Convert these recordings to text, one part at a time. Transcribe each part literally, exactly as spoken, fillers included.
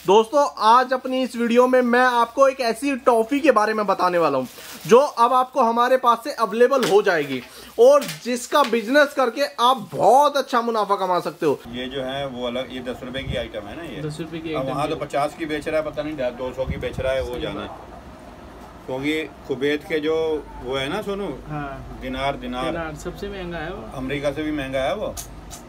दोस्तों आज अपनी इस वीडियो में मैं आपको एक ऐसी टॉफी के बारे में बताने वाला हूं जो अब आपको हमारे पास से अवेलेबल हो जाएगी और जिसका बिजनेस करके आप बहुत अच्छा मुनाफा कमा सकते हो। ये जो है वो अलग, ये दस रुपए की आइटम है ना, ये दस रुपए की। वहाँ तो पचास की बेच रहा है, पता नहीं दो सौ की बेच रहा है, वो जाना। क्योंकि कुवैत के जो वो है ना सोनू, हाँ, दिनार दिनार, दिनार सबसे महंगा है वो, अमेरिका से भी महंगा है वो।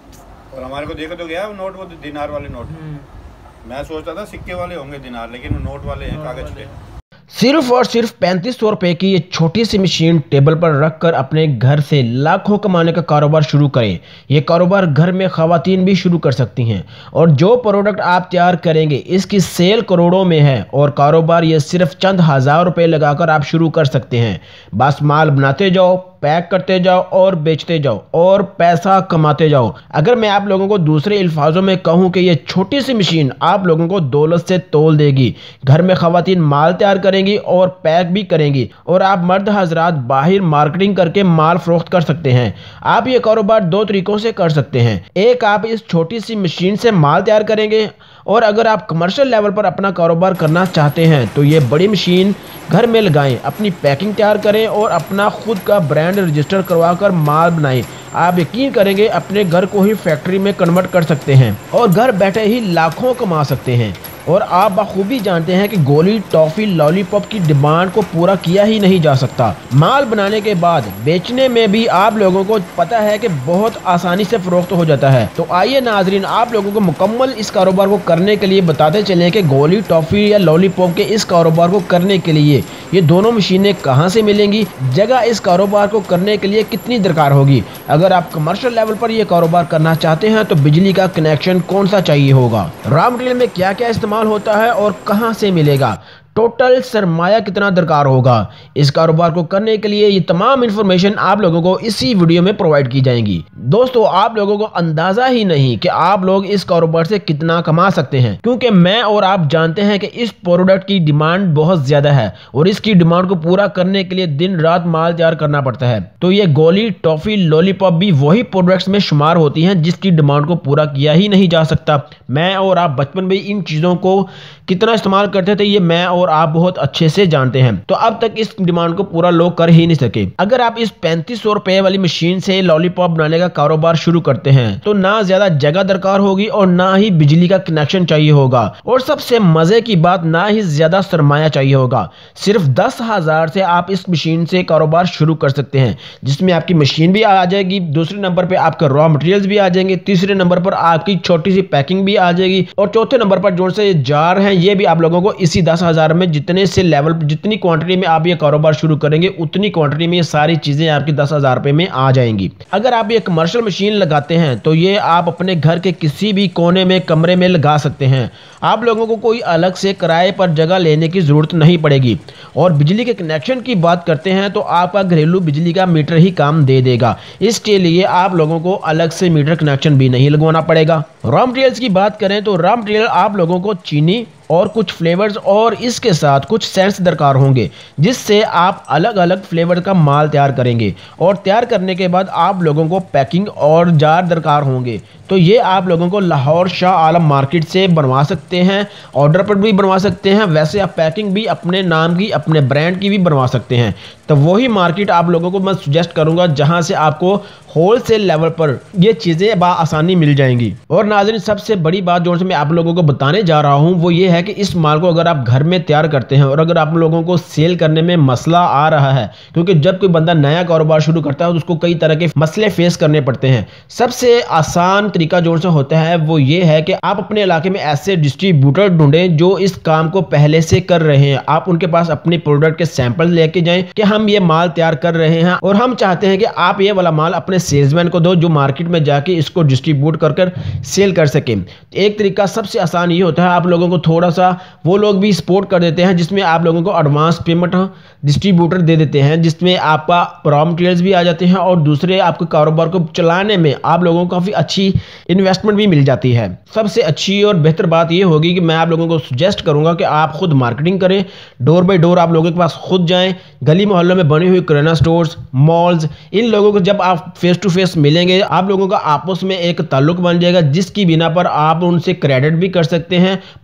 और हमारे को देखो तो गया वो नोट, वो दिनार वाले नोट। मैं सोचता था सिक्के वाले होंगे दिनार, लेकिन वो नोट वाले हैं, कागज के। सिर्फ और सिर्फ पैंतीस सौ रुपए की ये छोटी सी मशीन टेबल पर रखकर अपने घर से लाखों कमाने का कारोबार शुरू करें। ये कारोबार घर में खवातीन भी शुरू कर सकती हैं और जो प्रोडक्ट आप तैयार करेंगे इसकी सेल करोड़ों में है और कारोबार ये सिर्फ चंद हजार रुपए लगाकर आप शुरू कर सकते हैं। बस माल बनाते जाओ, पैक करते जाओ और बेचते जाओ और पैसा कमाते जाओ। अगर मैं आप लोगों को दूसरे अल्फाजों में कहूं कि ये छोटी सी मशीन आप लोगों को दौलत से तोल देगी। घर में खवातीन माल तैयार करेंगी और पैक भी करेंगी और आप मर्द हजरात बाहर मार्केटिंग करके माल फरोख्त कर सकते हैं। आप ये कारोबार दो तरीकों से कर सकते हैं। एक, आप इस छोटी सी मशीन से माल तैयार करेंगे और अगर आप कमर्शियल लेवल पर अपना कारोबार करना चाहते हैं तो ये बड़ी मशीन घर में लगाएं, अपनी पैकिंग तैयार करें और अपना खुद का ब्रांड रजिस्टर करवाकर माल बनाएं। आप यकीन करेंगे अपने घर को ही फैक्ट्री में कन्वर्ट कर सकते हैं और घर बैठे ही लाखों कमा सकते हैं। और आप बखूबी जानते हैं कि गोली, टॉफी, लॉलीपॉप की डिमांड को पूरा किया ही नहीं जा सकता। माल बनाने के बाद बेचने में भी आप लोगों को पता है कि बहुत आसानी से फरोख्त हो जाता है। तो आइए नाजरीन, आप लोगों को मुकम्मल इस कारोबार को करने के लिए बताते चलें कि गोली, टॉफी या लॉलीपॉप के इस कारोबार को करने के लिए ये दोनों मशीनें कहाँ से मिलेंगी, जगह इस कारोबार को करने के लिए कितनी दरकार होगी, अगर आप कमर्शियल लेवल पर यह कारोबार करना चाहते हैं तो बिजली का कनेक्शन कौन सा चाहिए होगा, रॉ मटेरियल में क्या क्या इस्तेमाल होता है और कहां से मिलेगा, टोटल सरमाया कितना दरकार होगा। इस कारोबार को करने के लिए ये तमाम इंफॉर्मेशन आप लोगों को इसी वीडियो में प्रोवाइड की जाएंगी। दोस्तों आप लोगों को अंदाजा ही नहीं कि आप लोग इस कारोबार से कितना कमा सकते हैं, क्योंकि मैं और आप जानते हैं कि इस प्रोडक्ट की डिमांड बहुत ज्यादा है और इसकी डिमांड को पूरा करने के लिए दिन रात माल तैयार करना पड़ता है। तो ये गोली, टॉफी, लॉलीपॉप भी वही प्रोडक्ट्स में शुमार होती हैं जिसकी डिमांड को पूरा किया ही नहीं जा सकता। मैं और आप बचपन में इन चीजों को कितना इस्तेमाल करते थे ये मैं और आप बहुत अच्छे से जानते हैं। तो अब तक इस डिमांड को पूरा लोग कर ही नहीं सके। अगर आप इस पैंतीस सौ रुपए वाली मशीन से लॉलीपॉप बनाने का कारोबार शुरू करते हैं तो ना ज्यादा जगह दरकार होगी और ना ही बिजली का कनेक्शन चाहिए होगा और सबसे मजे की बात, ना ही ज्यादा सरमाया चाहिए होगा। सिर्फ दस हजार से आप इस मशीन से कारोबार शुरू कर सकते हैं, जिसमें आपकी मशीन भी आ जाएगी, दूसरे नंबर पर आपके रॉ मटेरियल्स भी आ जाएंगे, तीसरे नंबर पर आपकी छोटी सी पैकिंग भी आ जाएगी और चौथे नंबर पर जो से जार हैं ये भी आप लोगों को इसी दस हजार में, जितने से लेवल, जितनी क्वांटिटी में आप ये कारोबार शुरू करेंगे उतनी क्वांटिटी में ये सारी चीजें आपकी दस हजार रुपए में आ जाएंगी। अगर आप ये कमर्शियल मशीन लगाते हैं तो ये आप अपने घर के किसी भी कोने में, कमरे में लगा सकते हैं। आप लोगों को कोई अलग से किराए पर जगह लेने की जरूरत नहीं पड़ेगी। और बिजली के कनेक्शन की बात करते हैं तो आपका घरेलू बिजली का मीटर ही काम दे देगा। इसके लिए आप लोगों को अलग से मीटर कनेक्शन भी नहीं लगवाना पड़ेगा। रॉ मटेरियल्स की बात करें तो रॉ मटेरियल आप लोगों को चीनी और कुछ फ्लेवर्स और इसके साथ कुछ सेंट्स दरकार होंगे, जिससे आप अलग अलग फ्लेवर का माल तैयार करेंगे और तैयार करने के बाद आप लोगों को पैकिंग और जार दरकार होंगे। तो ये आप लोगों को लाहौर शाह आलम मार्केट से बनवा सकते हैं, ऑर्डर पर भी बनवा सकते हैं। वैसे आप पैकिंग भी अपने नाम की, अपने ब्रांड की भी बनवा सकते हैं। तो वही मार्केट आप लोगों को मैं सुजेस्ट करूंगा जहां से आपको होलसेल लेवल पर ये चीज़ें बआसानी मिल जाएंगी। और नाज़रीन, सबसे बड़ी बात जो मैं आप लोगों को बताने जा रहा हूं वो ये है कि इस माल को अगर आप घर में तैयार करते हैं और अगर आप लोगों को सेल करने में मसला आ रहा है, क्योंकि जब कोई बंदा नया कारोबार शुरू करता है तो उसको कई तरह के मसले फेस करने पड़ते हैं। सबसे आसान तरीका जो से होता है वो ये है कि आप अपने इलाके में ऐसे डिस्ट्रीब्यूटर ढूंढें जो इस काम को पहले से कर रहे हैं। आप उनके पास अपने प्रोडक्ट के सैंपल लेके जाएं कि हम ये माल तैयार कर रहे हैं और हम चाहते हैं कि आप ये वाला माल अपने सेल्समैन को दो जो मार्केट में जाके इसको डिस्ट्रीब्यूट कर कर सेल कर सके। एक तरीका सबसे आसान ये होता है, आप लोगों को थोड़ा सा वो लोग भी सपोर्ट कर देते हैं जिसमें आप लोगों को एडवांस पेमेंट डिस्ट्रीब्यूटर दे देते हैं, जिसमें आपका रॉ मटेरियल्स भी आ जाते हैं और दूसरे आपके कारोबार को चलाने में आप लोगों को काफ़ी अच्छी इन्वेस्टमेंट भी मिल जाती है। सबसे अच्छी और बेहतर बात यह होगी कि मैं आप लोगों को सुजेस्ट करूंगा कि आप खुद मार्केटिंग करें, डोर बाय डोर आप लोगों के पास खुद जाएं, गली मोहल्लों में बनी हुई किराना स्टोर्स, मॉल्स, इन लोगों को जब आप फेस टू फेस मिलेंगे आप लोगों का आपस में एक ताल्लुक बन जाएगा जिसकी बिना पर आप उनसे क्रेडिट भी कर सकते हैं, माल भी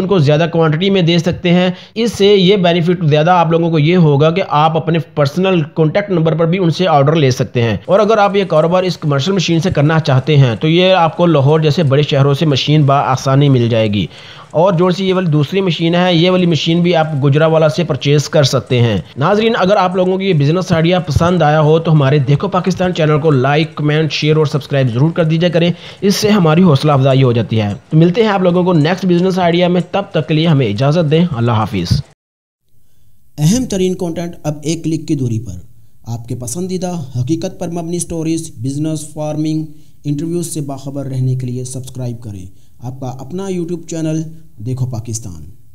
को ज़्यादा क्वांटिटी में दे सकते हैं। इससे ये बेनिफिट ज़्यादा आप लोगों को ये होगा कि आप अपने पर्सनल कॉन्टैक्ट नंबर पर भी उनसे ऑर्डर ले सकते हैं। और अगर आप ये कारोबार इस कमर्शियल मशीन से करना चाहते हैं तो ये आपको लाहौर जैसे बड़े शहरों से मशीन बआसानी मिल जाएगी। और जो सी ये वाली दूसरी मशीन है, ये वाली मशीन भी आप गुजरावाला से परचेज कर सकते हैं। नाजरीन, अगर आप लोगों को ये बिजनेस आइडिया पसंद आया हो तो हमारे देखो पाकिस्तान चैनल को लाइक, कमेंट, शेयर और सब्सक्राइब जरूर कर दीजिए करें। इससे हमारी हौसला अफजाई हो जाती है। तो मिलते हैं आप लोगों को नेक्स्ट बिजनेस आइडिया में, तब तक के लिए हमें इजाज़त दें। अल्लाह हाफिज़। अहम तरीन कंटेंट अब एक क्लिक की दूरी पर। आपके पसंदीदा हकीकत पर मबनी स्टोरीज, बिजनेस, फार्मिंग, इंटरव्यूज से बाखबर रहने के लिए सब्सक्राइब करें आपका अपना यूट्यूब चैनल देखो पाकिस्तान।